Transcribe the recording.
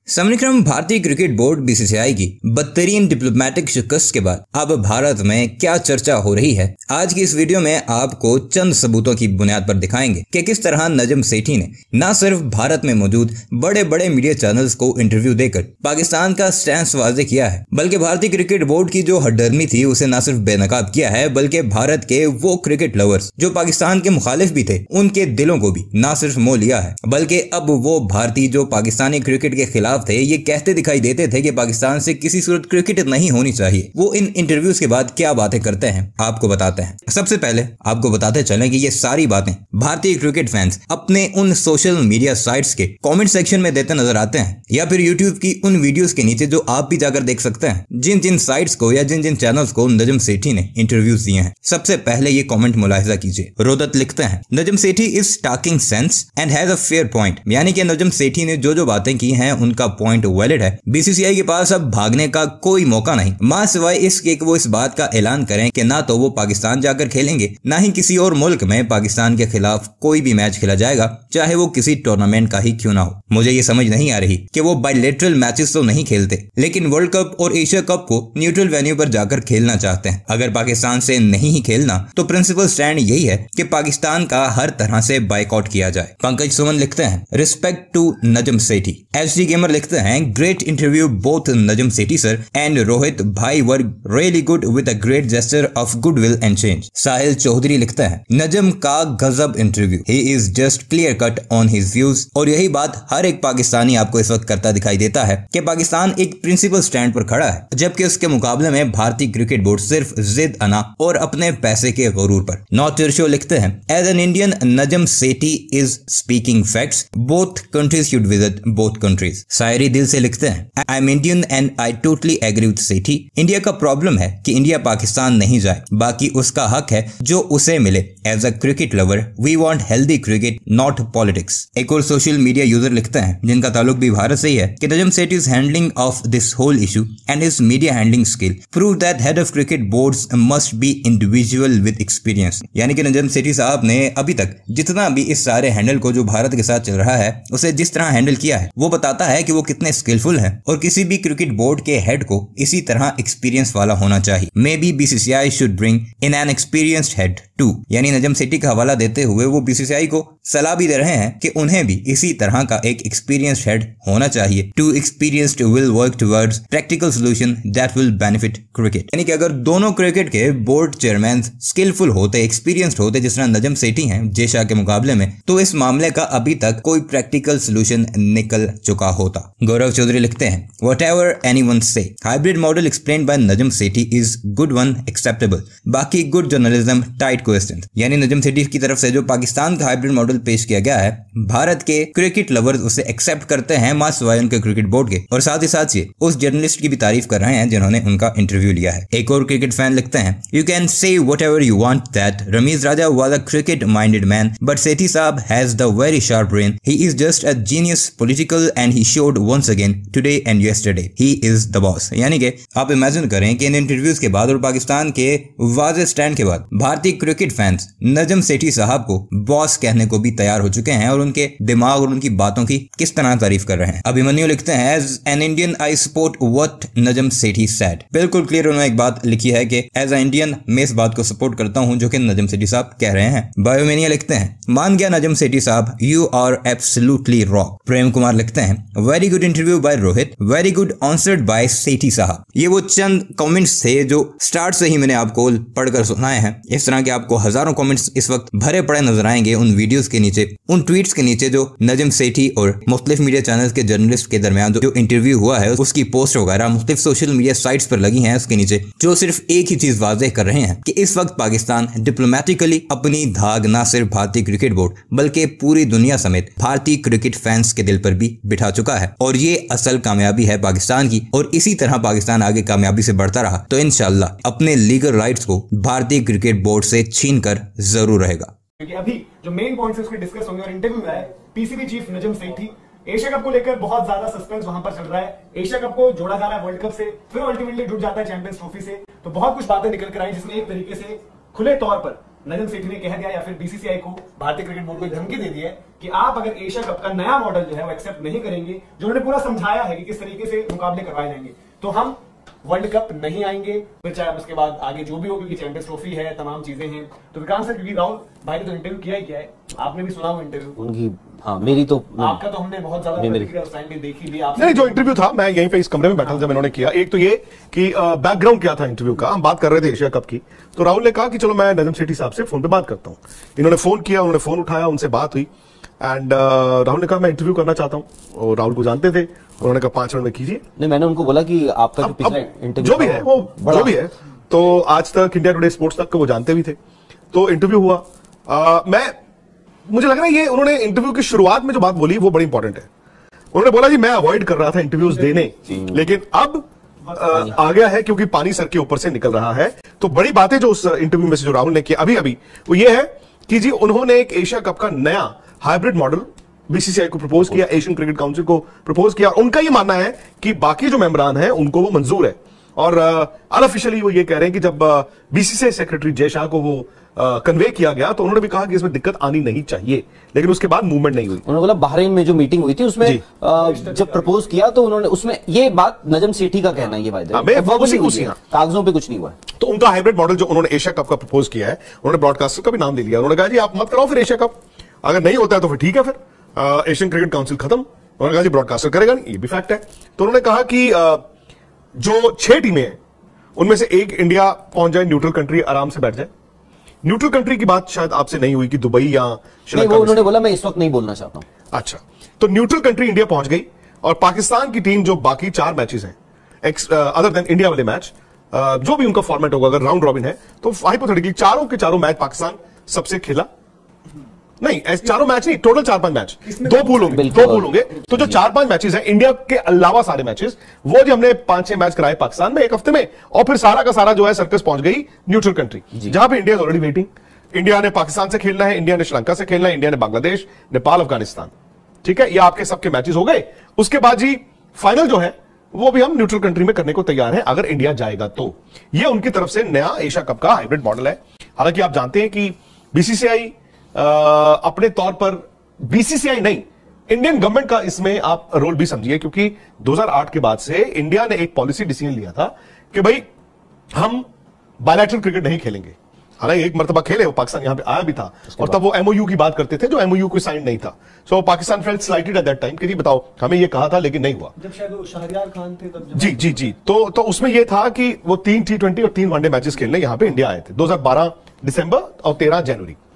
समरक्रम भारतीय cricket board BCCI की बदतरीन diplomatic शिकस्त के बाद अब भारत में क्या चर्चा हो रही है, आज की इस वीडियो में आपको चंद सबूतों की बुनियाद पर दिखाएंगे कि किस तरह नजम सेठी ने न सिर्फ भारत में मौजूद बड़े बड़े मीडिया चैनल्स को इंटरव्यू देकर पाकिस्तान का स्टैंस वाज़ेह किया है, बल्कि भारतीय क्रिकेट बोर्ड की जो हड्डर्मी थी उसे न सिर्फ बेनकाब किया है, बल्कि भारत के वो क्रिकेट लवर्स जो पाकिस्तान के मुखालिफ भी थे उनके दिलों को भी न सिर्फ मोह लिया है, बल्कि अब वो भारतीय जो पाकिस्तानी क्रिकेट के खिलाफ थे ये कहते दिखाई देते थे कि पाकिस्तान से किसी सूरत क्रिकेट नहीं होनी चाहिए। वो इन इंटरव्यूज के बाद क्या बातें करते हैं आपको बताते हैं। सबसे पहले आपको बताते चलें कि ये सारी बातें भारतीय क्रिकेट फैंस अपने उन सोशल मीडिया साइट्स के कमेंट सेक्शन में देते नजर आते हैं या फिर यूट्यूब की उन वीडियोस के नीचे जो आप भी जाकर देख सकते हैं, जिन जिन साइट्स को या जिन जिन चैनल्स को नजम सेठी ने इंटरव्यूज दिए हैं। सबसे पहले ये कमेंट मुलाहिजा कीजिए। रोदत लिखते हैं, Najam Sethi is talking sense and has a fair point, यानी कि नजम सेठी ने जो बातें की हैं उनका पॉइंट वैलिड है। बीसीसीआई के पास अब भागने का कोई मौका नहीं, मां सिवाय इसके कि वो इस बात का ऐलान करें कि ना तो वो पाकिस्तान जाकर खेलेंगे, ना ही किसी और मुल्क में पाकिस्तान के खिलाफ कोई भी मैच खेला जाएगा, चाहे वो किसी टूर्नामेंट का ही क्यों ना हो। मुझे ये समझ नहीं आ रही कि वो बायलैटरल मैचेस तो नहीं खेलते, लेकिन वर्ल्ड कप और एशिया कप को न्यूट्रल वेन्यू पर जाकर खेलना चाहते हैं। अगर पाकिस्तान से नहीं ही खेलना तो प्रिंसिपल स्टैंड यही है कि पाकिस्तान का हर तरह से बाइकआउट किया जाए। पंकज सुमन लिखते हैं, respect to Najam Sethi. HD gamer लिखते हैं, great interview both Najam Sethi sir and Rohit bhai were really good with a great gesture of goodwill and change। साहिल चौधरी लिखता है, नजम का गजब interview, he is just clear cut on his views। और यही बात हर एक पाकिस्तानी आपको इस वक्त करता दिखाई देता है कि पाकिस्तान एक प्रिंसिपल स्टैंड पर खड़ा है, जबकि उसके मुकाबले में भारतीय क्रिकेट बोर्ड सिर्फ जिद अना और अपने पैसे के गुरूर पर। नॉटिर्शो लिखते हैं, as an Indian Najam Sethi is speaking facts, both countries should visit both countries. शायरी दिल से लिखते हैं, I am Indian and I totally agree with Sethi. India का प्रॉब्लम है कि इंडिया पाकिस्तान नहीं जाए, बाकी उसका हक है जो उसे मिले। As a cricket lover we want healthy cricket not politics. एक और सोशल मीडिया यूजर लिखते हैं, जिनका ताल्लुक भी भारत से ही है, कि Najam Sethi's handling of this whole issue and his media handling skill prove that head of cricket boards must be individual with experience. यानी कि नजम सेठी साहब ने अभी तक जितना भी इस सारे हैंडल को जो भारत के साथ चल रहा है उसे जिस तरह हैंडल किया है वो बताता है कि वो कितने स्किलफुल है, और किसी भी क्रिकेट बोर्ड के हेड को इसी तरह एक्सपीरियंस वाला होना चाहिए। Maybe BCCI should bring in an experienced head too. यानी नजम सेठी का हवाला देते हुए वो बीसीसीआई को सलाह भी दे रहे हैं कि उन्हें भी इसी तरह का एक एक्सपीरियंस्ड हेड होना चाहिए। Two experienced will work towards practical solution that will benefit cricket. यानी कि अगर दोनों क्रिकेट के बोर्ड चेयरमैन स्किलफुल होते, एक्सपीरियंस्ड होते जिस तरह नजम सेठी हैं जेशा के मुकाबले में, तो इस मामले का अभी तक कोई प्रैक्टिकल सॉल्यूशन निकल चुका होता। गौरव चौधरी लिखते हैं, whatever anyone say, hybrid model explained by Najam Sethi is good one acceptable, बाकी good journalism tight questions। यानी नजम सेठी की तरफ से जो पाकिस्तान का हाइब्रिड मॉडल पेश किया गया है, भारत के क्रिकेट लवर्स उसे एक्सेप्ट करते हैं मां सिवाय उनके क्रिकेट बोर्ड के, और साथ ही साथ ये उस जर्नलिस्ट की भी तारीफ कर रहे हैं जिन्होंने उनका इंटरव्यू लिया है। एक और क्रिकेट फैन लिखते हैं, you can say whatever you want that Ramiz Raja was a cricket minded man, but Sethi साहब has the very sharp brain, he is just a genius political and he showed once again today and yesterday he is the boss। यानी कि आप imagine करें कि in interviews के बाद और पाकिस्तान के वाज़ेह स्टैंड के बाद भारतीय क्रिकेट फैंस नजम सेठी साहब को बॉस कहने को भी तैयार हो चुके हैं और उनके दिमाग और उनकी बातों की किस तरह तारीफ कर रहे हैं। अभिमन्यु लिखते हैं, as an Indian I support what Najam Sethi said. बिल्कुल क्लियर उन्होंने एक बात लिखी है कि एज अ इंडियन मैं इस बात को सपोर्ट करता हूं जो कि नजम सेठी साहब कह रहे हैं। बायोमेनिया लिखते हैं, मान गया नजम सेठी साहब, you are absolutely wrong. Prem Kumar लिखते हैं, very good interview by Rohit, very good answered by Sethi साहब। ये वो चंद कमेंट्स थे जो स्टार्ट से ही मैंने आपको पढ़कर सुनाए हैं। इस तरह के आपको हजारों कमेंट्स इस वक्त भरे पड़े नजर आएंगे उन वीडियोस के नीचे, उन ट्वीट्स के नीचे जो नजम सेठी और मुख्तलिफ मीडिया चैनल्स के जर्नलिस्ट के दरमियान जो इंटरव्यू हुआ है उसकी पोस्ट वगैरह मुख्तलिफ सोशल मीडिया साइट्स पर लगी हैं उसके नीचे, जो सिर्फ एक ही चीज वाज़ेह कर रहे हैं कि इस वक्त पाकिस्तान डिप्लोमेटिकली अपनी धाग ना सिर्फ भारतीय क्रिकेट बोर्ड बल्कि पूरी दुनिया समेत भारतीय क्रिकेट फैंस के दिल पर भी बिठा चुका है, और ये असल कामयाबी है पाकिस्तान की। और इसी तरह पाकिस्तान आगे कामयाबी से बढ़ता रहा तो इंशाल्लाह अपने लीगल राइट्स को भारतीय क्रिकेट बोर्ड से छीन कर जरूर रहेगा। क्योंकि अभी जो मेन पॉइंट्स उसके डिस्कस होंगे और इंटरव्यू है PCB chief Najam Sethi, Asia cup को लेकर बहुत ज्यादा सस्पेंस वहां पर चल रहा है। एशिया कप को जोड़ा जा रहा है वर्ल्ड कप से, फिर अल्टीमेटली जुड़ जाता है चैंपियंस ट्रॉफी से, तो बहुत कुछ बातें निकल कर आई जिसमें एक तरीके से खुले तौर पर नजम सेठी ने कह दिया या फिर बीसीसीआई को, भारतीय क्रिकेट बोर्ड को धमकी दे दी है कि आप अगर एशिया कप का नया मॉडल जो है वो एक्सेप्ट नहीं करेंगे, जो उन्होंने पूरा समझाया है कि किस तरीके से मुकाबले करवाए जाएंगे, तो हम वर्ल्ड कप नहीं आएंगे, फिर चाहे उसके बाद आगे जो भी हो, क्योंकि चैंपियंस ट्रॉफी है, तमाम चीजें हैं। तो विक्रांत सर, क्योंकि राहुल भाई ने तो इंटरव्यू किया ही किया है, आपने भी सुना वो इंटरव्यू उनकी, हाँ मेरी तो, आपका तो हमने बहुत ज्यादा उस टाइम पे देखी भी। नहीं, जो इंटरव्यू था मैं यहीं पे इस कमरे में बैठा था जब इन्होंने किया। एक तो ये कि बैकग्राउंड क्या था इंटरव्यू का, हम बात कर रहे थे एशिया कप की, तो राहुल ने कहा कि चलो मैं नजम सेठी साहब से फोन पे बात करता हूं। इन्होंने फोन किया, उन्होंने फोन उठाया, उनसे बात हुई एंड राहुल ने कहा मैं इंटरव्यू करना चाहता हूं, और राहुल को जानते थे, उन्होंने कहा 5 मिनट में कीजिए। नहीं, मैंने उनको बोला कि आपका जो पिछला इंटरव्यू जो भी है वो जो भी है, तो आज तक इंडिया टुडे स्पोर्ट्स तक को वो जानते भी थे, तो इंटरव्यू हुआ। मुझे लग रहा है ये उन्होंने इंटरव्यू की शुरुआत में जो बात बोली वो बड़ी इंपॉर्टेंट है। उन्होंने बोला जी मैं अवॉइड कर रहा था इंटरव्यूज देने, लेकिन अब आ गया है क्योंकि पानी सर के ऊपर से निकल रहा है। तो बड़ी बातें जो उस इंटरव्यू में से जो राहुल ने किया अभी वो ये है कि जी उन्होंने एक एशिया कप का नया हाइब्रिड मॉडल बीसीसीआई को प्रपोज किया, एशियन क्रिकेट काउंसिल को प्रपोज किया, और उन्होंने मानना है कि बाकी जो मेंबरान हैं उनको वो मंजूर है। और अनऑफिशियली वो ये कह रहे हैं कि जब बीसीसीआई सेक्रेटरी जय शाह को वो कन्वे किया गया तो उन्होंने भी कहा कि इसमें दिक्कत आनी नहीं चाहिए, लेकिन उसके बाद मूवमेंट नहीं हुई। उन्होंने बोला बहरीन में जो मीटिंग हुई थी उसमें जब प्रपोज किया तो उन्होंने उसमें ये बात, नजम सेठी का कहना है ये बात, कागजों पे कुछ नहीं हुआ। तो उनका हाइब्रिड मॉडल जो उन्होंने एशिया कप का प्रपोज किया है, उन्होंने ब्रॉडकास्टर का भी नाम दे लिया। उन्होंने कहा जी आप मत कराओ फिर एशिया कप, अगर नहीं होता है तो फिर ठीक है, फिर एशियन क्रिकेट काउंसिल खत्म। उन्होंने कहा जी ब्रॉडकास्टर करेगा नहीं, ये भी फैक्ट है। तो उन्होंने कहा कि जो 6 टीमें हैं उनमें से एक इंडिया पहुंच जाए, न्यूट्रल कंट्री आराम से बैठ जाए। न्यूट्रल कंट्री की बात शायद आपसे नहीं हुई कि दुबई या श्रीलंका, वो उन्होंने बोला मैं इस वक्त नहीं बोलना चाहता हूं। अच्छा, तो न्यूट्रल कंट्री इंडिया पहुंच गई, और पाकिस्तान की टीम जो बाकी 4 मैचेस हैं अदर देन इंडिया वाले मैच, जो भी उनका फॉर्मेट होगा, अगर राउंड रॉबिन है तो हाइपोथेटिकली चारों के चारों मैच पाकिस्तान सबसे खेला नहीं, ऐसे चारों मैच नहीं, टोटल 4-5 मैच, 2 पूल होंगे। तो जो 4-5 मैचेस हैं इंडिया के अलावा सारे मैचेस, वो जो हमने 5-6 मैच कराए पाकिस्तान में एक हफ्ते में, और फिर सारा का सारा जो है सर्कस पहुंच गई न्यूट्रल कंट्री, जहां पे India is already waiting. India ने पाकिस्तान से खेलना है, इंडिया ने श्रीलंका से खेलना है, इंडिया ने बांग्लादेश, नेपाल, अफगानिस्तान, ठीक है, ये आपके सबके मैचेस हो गए। उसके बाद जी फाइनल जो है वो भी हम न्यूट्रल कंट्री में करने को तैयार हैं अगर इंडिया जाएगा तो। ये उनकी तरफ से नया एशिया कप का हाइब्रिड मॉडल है। हालांकि आप जानते हैं कि बीसीसीआई अपने तौर पर, बीसीसीआई नहीं, इंडियन गवर्नमेंट का इसमें आप रोल भी समझिए, क्योंकि 2008 के बाद से इंडिया ने एक पॉलिसी डिसीजन लिया था कि भाई हम बायलैटरल क्रिकेट नहीं खेलेंगे। हालांकि एक मर्तबा खेले, वो पाकिस्तान यहां पे आया भी था, और तब वो एमओयू की बात करते थे जो एमओयू को साइन नहीं था। So Pakistan felt slighted at that time कि जी बताओ हमें ये कहा था लेकिन नहीं हुआ। जब शायद वो शहरयार खान थे तब जी तो उसमें ये था कि वो 3 T20 और 3 वनडे मैचेस खेलने यहां पे इंडिया आए थे 2012 दिसंबर और 13 जनवरी।